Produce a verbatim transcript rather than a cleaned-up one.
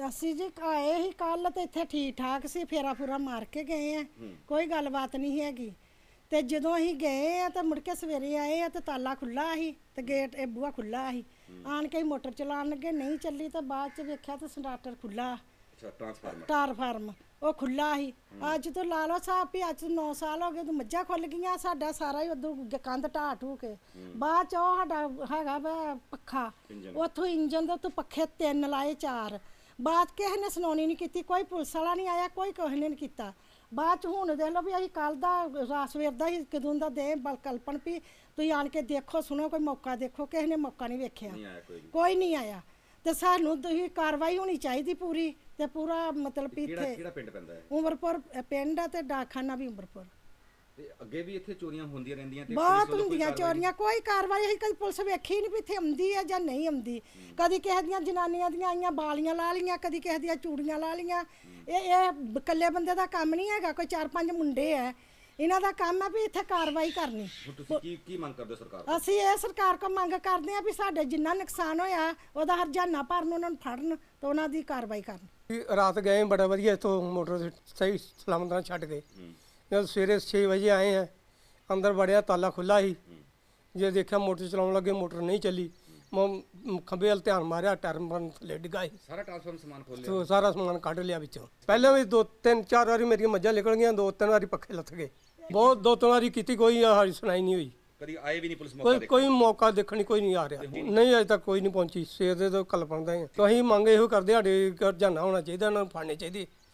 ਅਸੀਂ ਜੀ ਆਏ ਹੀ ਕੱਲ ਤੇ ਇੱਥੇ ਠੀਕ ਠਾਕ ਸੀ, ਫੇਰਾ ਫੂਰਾ ਮਾਰ ਕੇ ਗਏ ਆ, ਕੋਈ ਗੱਲਬਾਤ ਨਹੀਂ ਹੈਗੀ। ਤੇ ਜਦੋਂ ਅਸੀਂ ਗਏ ਆ ਤੇ ਮੁੜ ਕੇ ਸਵੇਰੇ ਆਏ ਆ ਤੇ ਤਾਲਾ ਖੁੱਲਾ ਸੀ ਤੇ ਗੇਟ ਇਹ ਬੂਹਾ ਖੁੱਲਾ ਸੀ। ਆਣ ਕੇ ਮੋਟਰ ਚਲਾਉਣ ਲੱਗੇ, ਨਹੀਂ ਚੱਲੀ ਤੇ ਬਾਅਦ ਚ ਵੇਖਿਆ ਤੇ ਸਟਾਰਟਰ ਖੁੱਲਾ। ਅੱਛਾ, ਟਰਾਂਸਫਾਰਮਰ ਟਰਾਂਸਫਾਰਮਰ ਉਹ ਖੁੱਲਾ ਸੀ। ਅੱਜ ਤੋਂ ਲਾ ਲਓ ਸਾਹਿਬ ਵੀ ਅੱਜ ਨੌ ਸਾਲ ਹੋ ਗਏ ਤੇ ਮੱਝਾਂ ਖੁੱਲ ਗਈਆਂ, ਸਾਡਾ ਸਾਰਾ ਹੀ ਉਦੋਂ ਕੰਧ ਢਾਹ ਢੂ ਕੇ। ਬਾਅਦ ਚ ਉਹ ਸਾਡਾ ਹੈਗਾ ਵਾ ਪੱਖਾ, ਉੱਥੋਂ ਇੰਜਨ ਦੇ ਉੱਤੋਂ ਪੱਖੇ ਤਿੰਨ ਲਾਏ ਚਾਰ। ਬਾਅਦ ਕਿਸੇ ਨੇ ਸੁਣਾਉਣੀ ਨਹੀਂ ਕੀਤੀ, ਕੋਈ ਪੁਲਿਸ ਵਾਲਾ ਨਹੀਂ ਆਇਆ, ਕੋਈ ਕੁਛ ਨੇ ਨਹੀਂ ਕੀਤਾ। ਬਾਅਦ ਚ ਹੁਣ ਦੇਖ ਲਓ ਵੀ ਅਸੀਂ ਕੱਲ ਦਾ ਰਾਤ ਸਵੇਰ ਦਾ ਹੀ ਕਦੋਂ ਦਾ ਦੇ ਕਲਪਨ ਵੀ ਤੁਸੀਂ ਆਣ ਕੇ ਦੇਖੋ ਸੁਣੋ, ਕੋਈ ਮੌਕਾ ਦੇਖੋ, ਕਿਸੇ ਨੇ ਮੌਕਾ ਨਹੀਂ ਵੇਖਿਆ, ਕੋਈ ਨਹੀਂ ਆਇਆ। ਤੇ ਸਾਨੂੰ ਤੁਸੀਂ ਕਾਰਵਾਈ ਹੋਣੀ ਚਾਹੀਦੀ ਪੂਰੀ ਤੇ ਪੂਰਾ ਮਤਲਬ ਵੀ ਇੱਥੇ ਕਿਹੜਾ ਪਿੰਡ ਪੈਂਦਾ ਹੈ? ਉਮਰਪੁਰ ਪਿੰਡ ਆ ਤੇ ਡਾਕਖਾਨਾ ਵੀ ਉਮਰਪੁਰ। ਤੇ ਅੱਗੇ ਵੀ ਇੱਥੇ ਚੋਰੀਆਂ ਹੁੰਦੀਆਂ ਰਹਿੰਦੀਆਂ ਤੇ ਬਹੁਤ ਹੁੰਦੀਆਂ ਚੋਰੀਆਂ, ਕੋਈ ਕਾਰਵਾਈ ਅਸੀਂ ਕਦੀ ਪੁਲਿਸ ਵੇਖੀ ਨਹੀਂ ਵੀ ਇੱਥੇ ਆਉਂਦੀ ਹੈ ਜਾਂ ਨਹੀਂ ਆਉਂਦੀ। ਕਦੀ ਕਿਸੇ ਦੀਆਂ ਜਨਾਨੀਆਂ ਦੀਆਂ ਆਈਆਂ ਬਾਲੀਆਂ ਲਾ ਲਈਆਂ, ਕਦੀ ਕਿਸੇ ਦੀਆਂ ਚੂੜੀਆਂ ਲਾ ਲਈਆਂ। ਇਹ ਇਹ ਇਕੱਲੇ ਬੰਦੇ ਦਾ ਕੰਮ ਨਹੀਂ ਹੈਗਾ, ਕੋਈ ਚਾਰ ਪੰਜ ਮੁੰਡੇ ਆ, ਇਹਨਾਂ ਦਾ ਕੰਮ ਹੈ ਵੀ ਇੱਥੇ ਕਾਰਵਾਈ ਕਰਨੀ। ਤੁਸੀਂ ਕੀ ਕੀ ਮੰਗ ਕਰਦੇ ਸਰਕਾਰ ਤੋਂ? ਅਸੀਂ ਇਹ ਸਰਕਾਰ ਕੋਲ ਮੰਗ ਕਰਦੇ ਆ ਵੀ ਸਾਡੇ ਜਿੰਨਾ ਨੁਕਸਾਨ ਹੋਇਆ ਉਹਦਾ ਹਰਜਾਨਾ ਭਰਨ, ਉਹਨਾਂ ਨੂੰ ਫੜਨ ਤੇ ਉਹਨਾਂ ਦੀ ਕਾਰਵਾਈ ਕਰਨ। ਰਾਤ ਗਏ ਬੜਾ ਵਧੀਆ, ਇੱਥੋਂ ਮੋਟਰ ਸਹੀ ਸਲਾਮਤ ਨਾਲ ਛੱਡ ਗਏ। ਜਦੋਂ ਸਵੇਰੇ ਛੇ ਵਜੇ ਆਏ ਆ, ਅੰਦਰ ਵੜਿਆ ਤਾਲਾ ਖੁੱਲਾ ਸੀ। ਜੇ ਦੇਖਿਆ ਮੋਟਰ ਚਲਾਉਣ ਲੱਗੇ, ਮੋਟਰ ਨਹੀਂ ਚੱਲੀ। ਮੈਂ ਖੱਬੇ ਵੱਲ ਧਿਆਨ ਮਾਰਿਆ, ਟਰਮ ਬਨ ਥੱਲੇ ਡਿੱਗਾ ਸੀ। ਸਾਰਾ ਟਰਾਂਸਫਾਰਮਰ ਸਮਾਨ ਖੋਲ ਲਿਆ? ਸਾਰਾ ਸਮਾਨ ਕੱਢ ਲਿਆ ਵਿੱਚੋਂ। ਪਹਿਲਾਂ ਵੀ ਦੋ ਤਿੰਨ ਚਾਰ ਵਾਰੀ ਮੇਰੀਆਂ ਮੱਝਾਂ ਨਿਕਲ ਗਈਆਂ, ਦੋ ਤਿੰਨ ਵਾਰੀ ਪੱਖੇ ਲੱਥ ਗਏ। ਬਹੁਤ ਦੋ ਤਿੰਨ ਵਾਰੀ ਕੀਤੀ, ਕੋਈ ਸਾਡੀ ਸੁਣਾਈ ਨਹੀਂ ਹੋਈ। ਕਦੀ ਆਏ ਵੀ ਨਹੀਂ ਪੁਲਿਸ? ਕੋਈ ਕੋਈ ਮੌਕਾ ਦੇਖਣ ਕੋਈ ਨਹੀਂ ਆ ਰਿਹਾ, ਨਹੀਂ ਅਜੇ ਤੱਕ ਕੋਈ ਨਹੀਂ ਪਹੁੰਚੀ। ਸਵੇਰ ਦੇ ਤੋਂ ਕਲਪਾਉਂਦਾ ਹੀ। ਅਸੀਂ ਮੰਗ ਇਹੋ ਕਰਦੇ, ਸਾਡੇ ਰੁਝਾਨਾ ਹੋਣਾ ਚਾਹੀਦਾ, ਉਹਨਾਂ ਨੂੰ ਫੜਨੇ ਚਾਹੀਦੇ।